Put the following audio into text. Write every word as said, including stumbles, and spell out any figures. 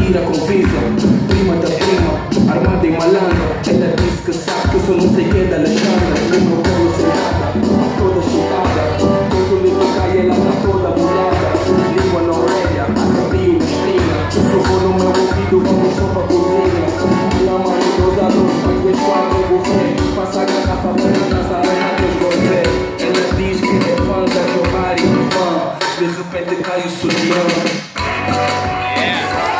tira convisa, prima da prima, armada em malandra. Ela diz que sabe que eu sou não sei que da Alexandra. No meu colo sentada, toda chutada, todo lhe tocar e ela tá toda molhada. Língua na orelha, abriu na espinha. Sussurrou no meu ouvido, vamos só pra cozinha. Lama no dosador, faz dois quatro, buffet. Passa a garrafa, banana, sarana, que eu gostei. Ela diz que é fã da Giovanni, fã. De repente cai o sutiã. Yeah.